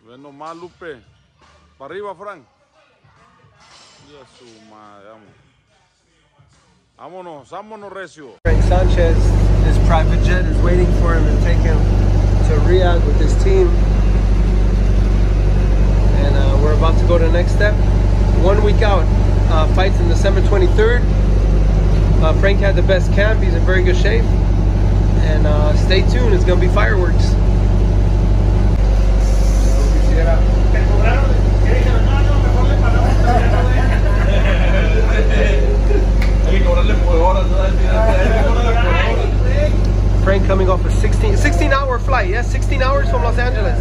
Ven nomás, Lupe. Para arriba, Frank. Y a su madre, vámonos. Vámonos, recio. Sanchez, his private jet is waiting for him to take him to Riyadh with his team. And we're about to go to the next step. 1 week out, fights in December 23rd. Frank had the best camp, he's in very good shape. And stay tuned, it's gonna be fireworks. Frank coming off a 16-hour flight, yes, 16 hours from Los Angeles.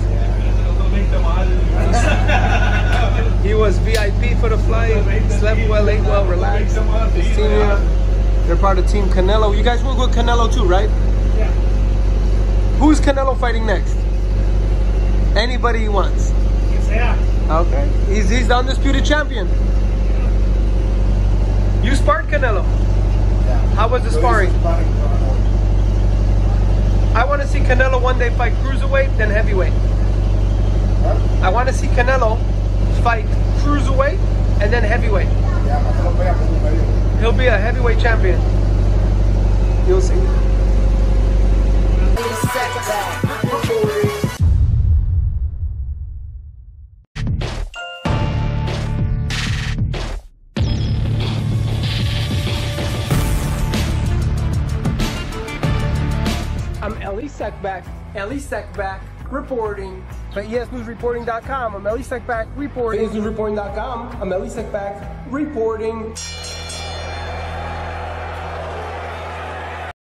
He was VIP for the flight, slept well, ate well, relaxed. His team here, they're part of Team Canelo. You guys will go with Canelo too, right? Yeah. Who's Canelo fighting next? Anybody he wants. Okay. He's the undisputed champion. You sparred Canelo. Yeah. How was the sparring? I want to see Canelo one day fight cruiserweight, then heavyweight. Huh? I want to see Canelo fight cruiserweight and then heavyweight. He'll be a heavyweight champion. You'll see. I'm Elie Seckbach reporting for ESNewsReporting.com. I'm Elie Seckbach reporting. ESNewsReporting.com. I'm Elie Seckbach reporting.